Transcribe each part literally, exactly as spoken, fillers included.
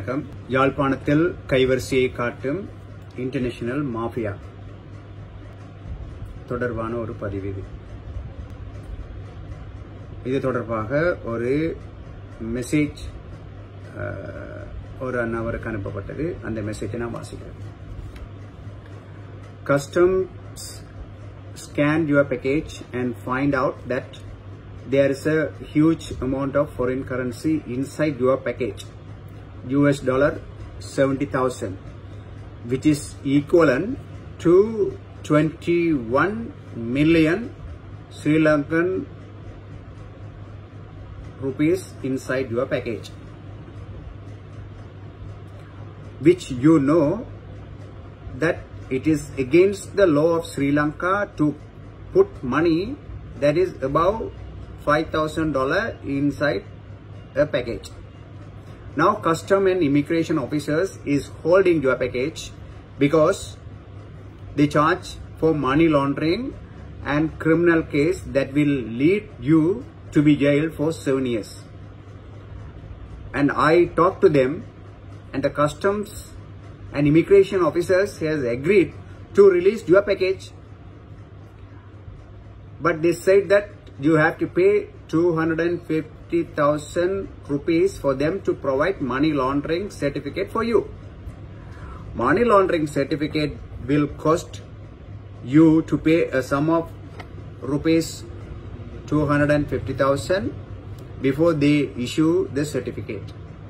வணக்கம். யாழ்ப்பாணத்தில் கைவரிசையை காட்டும் இன்டர்நேஷனல் மாஃபியா தொடர்பான ஒரு பதிவு இது. இது தொடர்பாக ஒரு மெசேஜ் ஒரு நபருக்கு அனுப்பப்பட்டது. அந்த மெசேஜை நான் வாசிக்கிறேன். Customs scanned your package and find out that there is a huge amount of foreign currency inside your package, U S dollar seventy thousand, which is equivalent to twenty-one million Sri Lankan rupees inside your package, which you know that it is against the law of Sri Lanka to put money that is above five thousand dollars inside a package. Now custom and immigration officers is holding your package because they charge for money laundering and criminal case that will lead you to be jailed for seven years. And I talked to them, and the customs and immigration officers has agreed to release your package, but they said that you have to pay two hundred fifty thousand rupees for them to provide money laundering certificate for you. Money laundering certificate will cost you to pay a sum of rupees two hundred fifty thousand before they issue the certificate.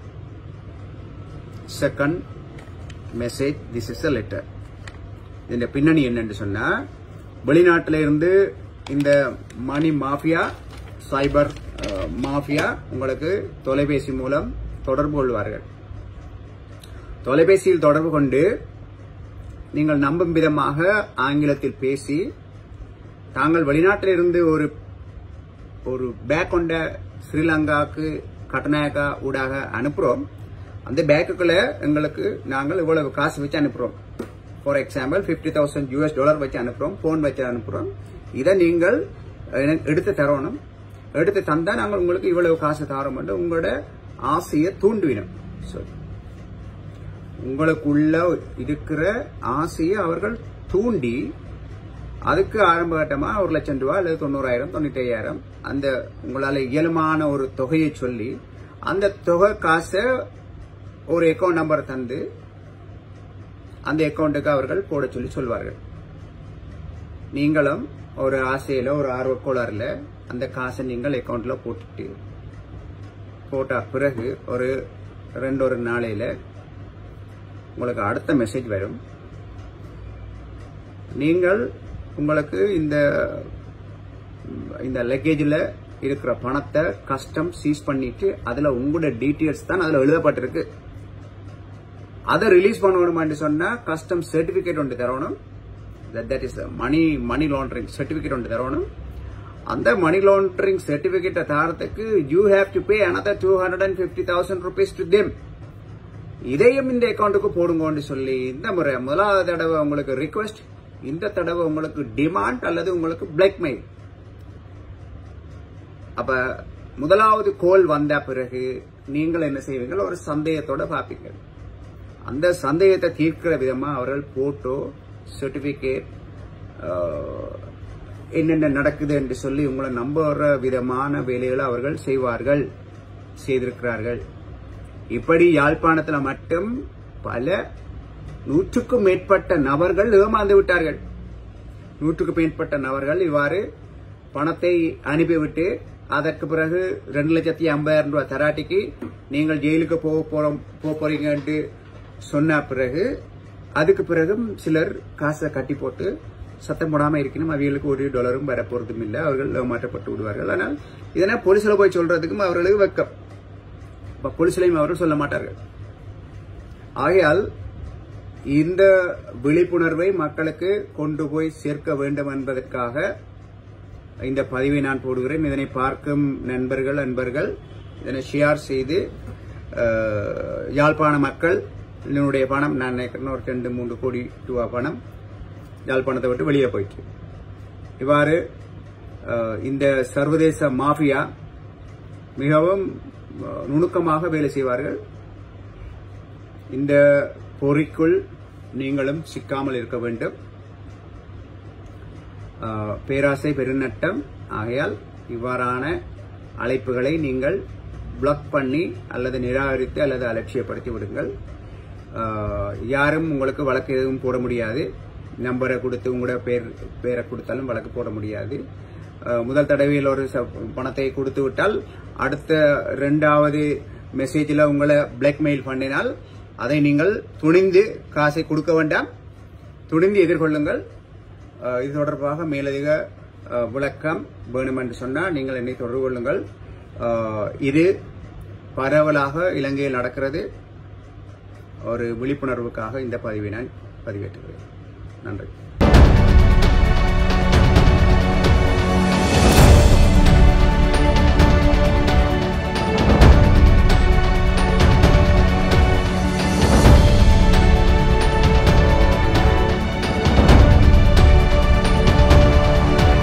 Second message, this is a letter. இந்த பின்னணி என்னன்னு சொன்னா, வெளிநாட்டில இருந்து இந்த மணி mafia, சைபர் mafia உங்களுக்கு தொலைபேசி மூலம் தொடர்பு கொள்வார்கள். தொலைபேசியில் தொடர்பு கொண்டு நீங்கள் நம்பும் விதமாக ஆங்கிலத்தில் பேசி, தாங்கள் வெளிநாட்டில் இருந்து ஒரு ஒரு பேக் கொண்ட ஸ்ரீலங்காவுக்கு கட்டநாயக்கா ஊடாக அனுப்புறோம். அந்த பேக்குக்குள்ள எங்களுக்கு நாங்கள் இவ்வளவு காசு வச்சு அனுப்புறோம். For example fifty thousand US dollar வச்சு அனுப்புறோம், போன் வச்சு அனுப்புறோம். இதை நீங்கள் எடுத்து தரணும். எடுத்து தந்தா நாங்கள் உங்களுக்கு இவ்வளவு காசு தரோம் என்று உங்களோட ஆசையை தூண்டுவினோம். உங்களுக்குள்ள இருக்கிற ஆசையை அவர்கள் தூண்டி, அதுக்கு ஆரம்ப கட்டமா ஒரு லட்சம் ரூபாய் அல்லது தொண்ணூறாயிரம் தொண்ணூத்தி ஐயாயிரம் அந்த உங்களால இயலுமான ஒரு தொகையை சொல்லி, அந்த தொகை காசை ஒரு அக்கௌண்ட் நம்பர் தந்து அந்த அக்கௌண்ட்டுக்கு அவர்கள் போட சொல்லி சொல்வார்கள். நீங்களும் ஒரு ஆசையில ஒரு ஆர்வக்கோளாறுல அந்த காசை நீங்கள் அக்கௌண்ட்ல போட்டுட்டு போட்ட பிறகு ஒரு ரெண்டு ஒரு நாளையில உங்களுக்கு அடுத்த மெசேஜ் வரும். நீங்கள் உங்களுக்கு இந்த இந்த லக்கேஜில் இருக்கிற பணத்தை கஸ்டம் சீஸ் பண்ணிட்டு அதுல உங்களோட டீட்டெயில்ஸ் தான் அதுல எழுதப்பட்டிருக்கு. அதை ரிலீஸ் பண்ணணும்னு சொன்னா கஸ்டம் சர்டிபிகேட் ஒன்று தரணும். That is money money laundering certificate ஒன்று தரணும். அந்த மணி லாண்டரிங் சர்டிபிகேட்டை தரத்துக்கு you have to pay another two hundred fifty thousand rupees to them. இதையும் இந்த அக்கௌண்ட்டுக்கு போடுங்கன்னு சொல்லி இந்த முறை முதலாவது தடவை உங்களுக்கு ரிக்வெஸ்ட், இந்த தடவை உங்களுக்கு டிமாண்ட் அல்லது உங்களுக்கு பிளாக்மெயில். அப்ப முதலாவது கோல் வந்த பிறகு நீங்கள் என்ன செய்வீங்க? ஒரு சந்தேகத்தோட பாப்பீங்க. அந்த சந்தேகத்தை தீர்க்கிற விதமா அவர்கள் போட்டோ, சர்டிபிகேட், என்னென்ன நடக்குது என்று சொல்லி உங்களை நம்புற விதமான வேலைகளை அவர்கள் செய்வார்கள், செய்திருக்கிறார்கள். இப்படி யாழ்ப்பாணத்தில் மட்டும் பல நூற்றுக்கும் மேற்பட்ட நபர்கள் ஏமாந்து விட்டார்கள். நூற்றுக்கும் மேற்பட்ட நபர்கள் இவ்வாறு பணத்தை அனுப்பிவிட்டு அதற்கு பிறகு ரெண்டு லட்சத்தி ஐம்பதாயிரம் ரூபாய் தராட்டிக்கு நீங்கள் ஜெயிலுக்கு போக போறீங்க சொன்ன பிறகு அதுக்கு பிறகும் சிலர் காசை கட்டி போட்டு சத்தம் போடாம இருக்கணும். அவர்களுக்கு ஒரு டாலரும் வரப்போறதும் இல்லை. அவர்கள் ஏமாற்றப்பட்டு விடுவார்கள். ஆனால் இதனை போலீஸ்ல போய் சொல்றதுக்கும் அவர்களுக்கு வெக்கம். போலீஸ்லையும் அவர்கள் சொல்ல மாட்டார்கள். ஆகையால் இந்த விழிப்புணர்வை மக்களுக்கு கொண்டு போய் சேர்க்க வேண்டும் என்பதற்காக இந்த பதிவை நான் போடுகிறேன். இதனை பார்க்கும் நண்பர்கள் நண்பர்கள் இதனை ஷேர் செய்து, யாழ்ப்பாண மக்கள் என்னுடைய பணம் நான் நினைக்கிறேன் ஒரு ரெண்டு மூன்று கோடி ரூபா பணம் யாழ்ப்பாணத்தை விட்டு வெளியே போயிட்டு, இவ்வாறு இந்த சர்வதேச மாஃபியா மிகவும் நுணுக்கமாக வேலை செய்வார்கள். இந்த பொறிக்குள் நீங்களும் சிக்காமல் இருக்க வேண்டும். பேராசை பெருநட்டம். ஆகையால் இவ்வாறான அழைப்புகளை நீங்கள் பிளாக் பண்ணி அல்லது நிராகரித்து அல்லது அலட்சியப்படுத்தி விடுங்கள். யாரும் உங்களுக்கு வழக்கு எதுவும் போட முடியாது. நம்பரை கொடுத்து உங்களோட பேர் பேரை கொடுத்தாலும் வழக்கு போட முடியாது. முதல் தடவையில் ஒரு பணத்தை கொடுத்து விட்டால் அடுத்த இரண்டாவது மெசேஜில் உங்களை பிளாக்மெயில் பண்ணினால் அதை நீங்கள் துணிந்து காசை கொடுக்க வேண்டாம், துணிந்து எதிர்கொள்ளுங்கள். இது தொடர்பாக மேலதிக விளக்கம் வேணும் என்று சொன்னால் நீங்கள் என்னை தொடர்பு கொள்ளுங்கள். இது பரவலாக இலங்கையில் நடக்கிறது. ஒரு விழிப்புணர்வுக்காக இந்த பதிவை நான் பதிவேற்றுகிறேன். நன்றி.